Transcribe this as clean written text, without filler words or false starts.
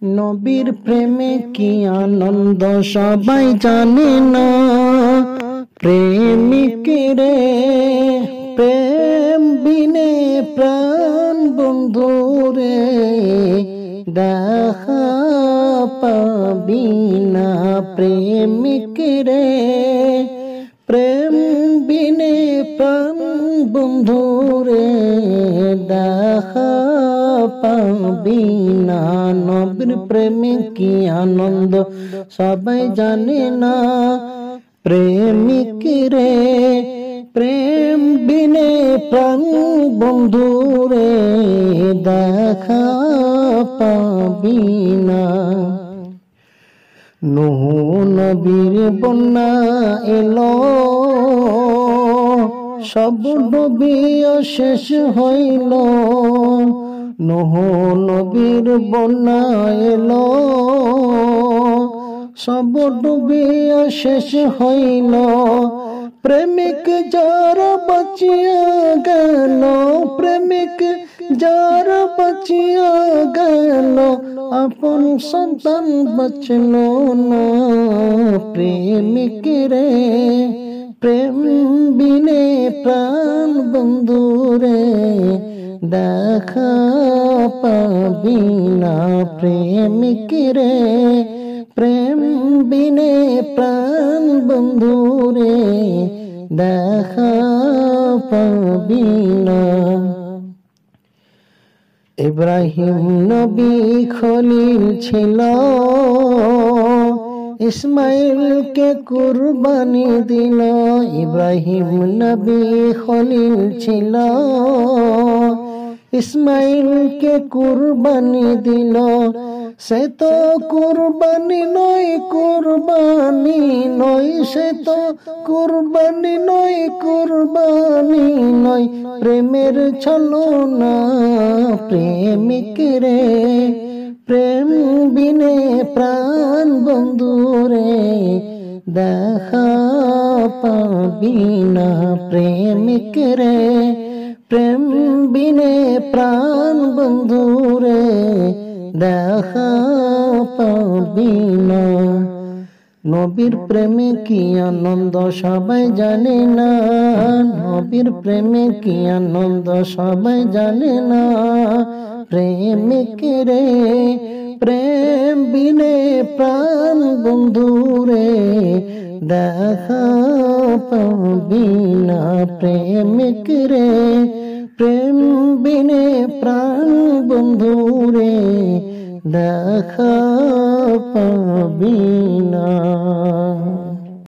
নবীর প্রেমে কি আনন্দ সবাই জানে না। প্রেমিক রে প্রেম বিনে প্রাণ বন্ধু রে দেখা পাবি না। প্রেমিক রে প্রেম বিনে প্রাণ বন্ধু রে দেখা পাবি না। নবীর প্রেমে কি আনন্দ সবাই জানে না। প্রেমিক রে প্রেম বিনে প্রাণ বন্ধু রে দেখা পাবি না। নূহ নবীর বন্যা এলো, সব ডুবিয়া শেষ হইল। নূহ নবীর বন্যা এলো, সব ডুবিয়া শেষ হইল। প্রেমিক যার বাঁচিয়া গেল, প্রেমিক যার বাঁচিয়া গেল, আপন সন্তান বাঁচল না। প্রেমিক রে প্রেম বিনে প্রাণ বন্ধু রে দেখা পাবি না। প্রেমিক রে প্রেম বিনে প্রাণ বন্ধু রে দেখা পাবি না। ইব্রাহিম নবী খলিল ছিল, ইসমাইলকে কুরবানি দিল। ইব্রাহিম নবী খলিল ছিল, ইসমাইলকে কুরবানি দিল। সে তো কুরবানি নয়, কুরবানি নয়, সে তো কুরবানি নয়, কুরবানি নয়, প্রেমের ছলনা। প্রেমিক রে প্রেম বিনে প্রাণ বন্ধু রে দেখা পাবি না। প্রেমিক রে প্রেম বিনে প্রাণ বন্ধু রে দেখা পাবি না। নবীর প্রেমে কি আনন্দ সবাই জানে না। নবীর প্রেমে কি আনন্দ সবাই জানে না। প্রেমিক রে প্রেম বিনে প্রাণ বন্ধু রে দেখা পাবি না। প্রেমিক রে প্রেম বিনে প্রাণ বন্ধু রে দেখা পাবি না।